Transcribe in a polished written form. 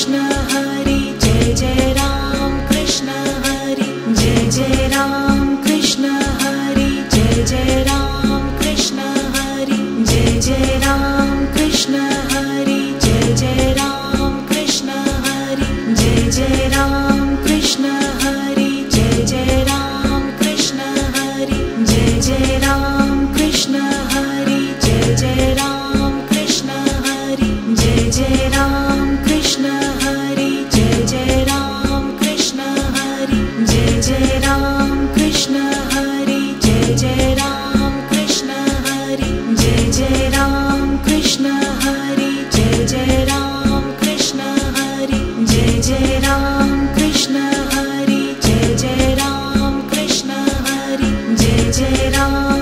Krishna Hari, Jai Jai Ram Krishna Hari, Jai Jai Ram Krishna Hari, Jai Jai Ram Krishna Hari, Jai Jai Ram Krishna Hari, Jai Jai Ram Krishna Hari, Jai Jai Ram Krishna Hari, Jai Jai Ram Krishna Hari, Jai Jai Ram Krishna Hari, Jai Jai Ram Krishna Hari, Jai Jai Ram Krishna Jai Ram Krishna Hari Jai Jai Ram Krishna Hari Jai Jai Ram